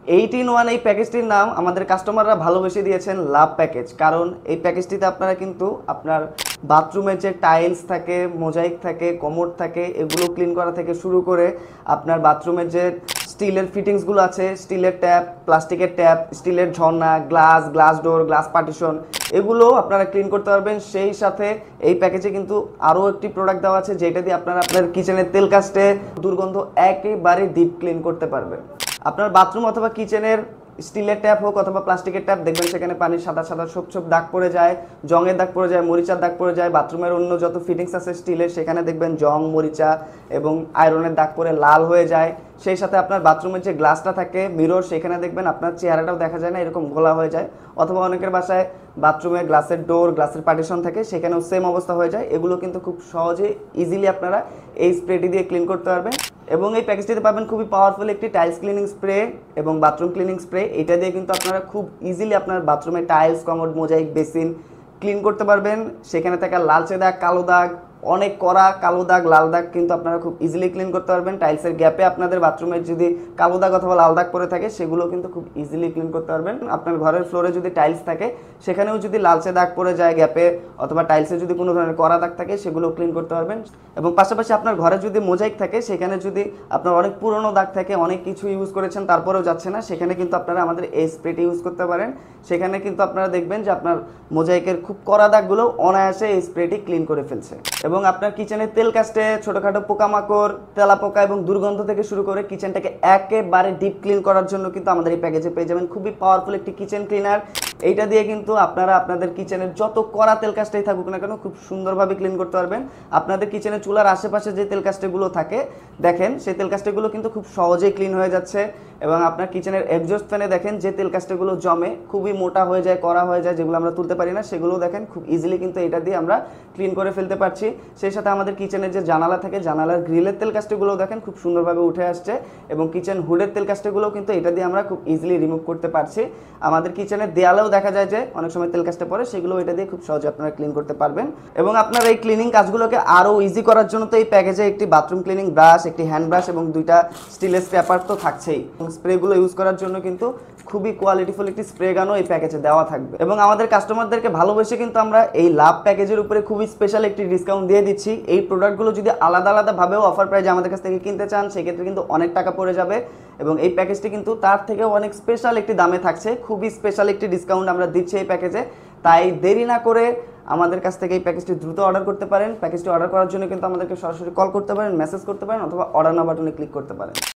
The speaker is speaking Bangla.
8 in 1 এই প্যাকেজটির নাম আমাদের কাস্টমাররা ভালোবেসে দিয়েছেন লাভ প্যাকেজ। কারণ এই প্যাকেজটিতে আপনারা কিন্তু আপনার বাথরুমের যে টাইলস থাকে, মোজাইক থাকে, কমোড থাকে, এগুলো ক্লিন করা থেকে শুরু করে আপনার বাথরুমের যে স্টিলের ফিটিংসগুলো আছে, স্টিলের ট্যাপ, প্লাস্টিকের ট্যাপ, স্টিলের ঝর্ণা, গ্লাস ডোর, গ্লাস পার্টিশন, এগুলো আপনারা ক্লিন করতে পারবেন। সেই সাথে এই প্যাকেজে কিন্তু আরও একটি প্রোডাক্ট দেওয়া আছে যেটা দিয়ে আপনারা আপনার কিচেনের তেল কাস্টে দুর্গন্ধ একেবারে ডিপ ক্লিন করতে পারবেন। আপনার বাথরুম অথবা কিচেনের স্টিলের ট্যাপ হোক অথবা প্লাস্টিকের ট্যাপ, দেখবেন সেখানে পানির সাদা সাদা ছোপ দাগ পড়ে যায়, জংয়ের দাগ পড়ে যায়, মরিচার দাগ পড়ে যায়। বাথরুমের অন্য যত ফিটিংস আছে স্টিলের, সেখানে দেখবেন জং, মরিচা এবং আয়রনের দাগ পড়ে লাল হয়ে যায়। সেই সাথে আপনার বাথরুমের যে গ্লাসটা থাকে মিরর, সেখানে দেখবেন আপনার চেহারাটাও দেখা যায় না, এরকম ঘোলা হয়ে যায়। অথবা অনেকের বাসায় বাথরুমে গ্লাসের ডোর, গ্লাসের পার্টিশন থাকে, সেখানেও সেম অবস্থা হয়ে যায়। এগুলো কিন্তু খুব সহজে ইজিলি আপনারা এই স্প্রেটি দিয়ে ক্লিন করতে পারবেন। এবং এই প্যাকেজটিতে পাবেন খুবই পাওয়ারফুল একটি টাইলস ক্লিনিং স্প্রে এবং বাথরুম ক্লিনিং স্প্রে। এটা দিয়ে কিন্তু আপনারা খুব ইজিলি আপনার বাথরুমে tiles, commode, mosaic, basin clean করতে পারবেন। সেখানে থাকা লালচে দাগ, কালো দাগ, অনেক কড়া কালো দাগ, লাল দাগ কিন্তু আপনারা খুব ইজিলি ক্লিন করতে পারবেন। টাইলসের গ্যাপে আপনাদের বাথরুমের যদি কালো দাগ অথবা লাল দাগ পড়ে থাকে, সেগুলো কিন্তু খুব ইজিলি ক্লিন করতে পারবেন। আপনার ঘরের ফ্লোরে যদি টাইলস থাকে, সেখানেও যদি লালচে দাগ পড়ে যায় গ্যাপে অথবা টাইলসে যদি কোনো ধরনের কড়া দাগ থাকে, সেগুলো ক্লিন করতে পারবেন। এবং পাশাপাশি আপনার ঘরে যদি মোজাইক থাকে, সেখানে যদি আপনার অনেক পুরনো দাগ থাকে, অনেক কিছু ইউজ করেছেন তারপরেও যাচ্ছে না, সেখানে কিন্তু আপনারা আমাদের এই স্প্রেটি ইউজ করতে পারেন। সেখানে কিন্তু আপনারা দেখবেন যে আপনার মোজাইকের খুব কড়া দাগগুলো অনায়াসে এই স্প্রেটি ক্লিন করে ফেলছে। এবং আপনার কিচেনের তেল কাস্টে ছোটোখাটো পোকামাকড়, তেলাপোকা এবং দুর্গন্ধ থেকে শুরু করে কিচেনটাকে একেবারে ডিপ ক্লিন করার জন্য কিন্তু আমাদের এই প্যাকেজে পেয়ে যাবেন খুবই পাওয়ারফুল একটি কিচেন ক্লিনার। এইটা দিয়ে কিন্তু আপনারা আপনাদের কিচেনের যত কড়া তেল কাস্টেই থাকুক না কেন, খুব সুন্দরভাবে ক্লিন করতে পারবেন। আপনাদের কিচেনের চুলার আশেপাশে যে তেল কাস্টেগুলো থাকে, দেখেন সেই তেল কাস্টেগুলো কিন্তু খুব সহজেই ক্লিন হয়ে যাচ্ছে। এবং আপনার কিচেনের এক্সজস্ট ফ্যানে দেখেন যে তেল কাস্টেগুলো জমে, খুবই মোটা হয়ে যায়, কড়া হয়ে যায়, যেগুলো আমরা তুলতে পারি না, সেগুলো দেখেন খুব ইজিলি কিন্তু এটা দিয়ে আমরা ক্লিন করে ফেলতে পারছি। সেই সাথে আমাদের কিচেনের যে জানালা থাকে, জানালার গ্রিলের তেল কাস্টেগুলো দেখেন খুব সুন্দরভাবে উঠে আসছে। এবং কিচেন হুডের তেল কাস্টেগুলো কিন্তু এটা দিয়ে আমরা খুব ইজিলি রিমুভ করতে পারছি। আমাদের কিচেনের দেয়ালেও দেখা যায় যে অনেক সময় তেল কাস্টে পড়ে, সেগুলো এটা দিয়ে খুব সহজে আপনারা ক্লিন করতে পারবেন। এবং আপনার এই ক্লিনিং কাজগুলোকে আরও ইজি করার জন্য তো এই প্যাকেজে একটি বাথরুম ক্লিনিং ব্রাশ, একটি হ্যান্ড ব্রাশ এবং 2টা স্টিলের স্ক্র্যাপার তো থাকছেই। স্প্রেগুলো ইউজ করার জন্য কিন্তু খুবই কোয়ালিটিফুল একটি স্প্রে গানও এই প্যাকেজে দেওয়া থাকবে। এবং আমাদের কাস্টমারদেরকে ভালোবেসে কিন্তু আমরা এই লাভ প্যাকেজের উপরে খুবই স্পেশাল একটি ডিসকাউন্ট দিয়ে দিচ্ছি। এই প্রোডাক্টগুলো যদি আলাদা আলাদাভাবেও অফার প্রাইজে আমাদের কাছ থেকে কিনতে চান, সেক্ষেত্রে কিন্তু অনেক টাকা পড়ে যাবে। এবং এই প্যাকেজটি কিন্তু তার থেকেও অনেক স্পেশাল একটি দামে থাকছে, খুবই স্পেশাল একটি ডিসকাউন্ট আমরা দিচ্ছি এই প্যাকেজে। তাই দেরি না করে আমাদের কাছ থেকে এই প্যাকেজটি দ্রুত অর্ডার করতে পারেন। প্যাকেজটি অর্ডার করার জন্য কিন্তু আমাদেরকে সরাসরি কল করতে পারেন, মেসেজ করতে পারেন অথবা অর্ডার নাও বাটনে ক্লিক করতে পারেন।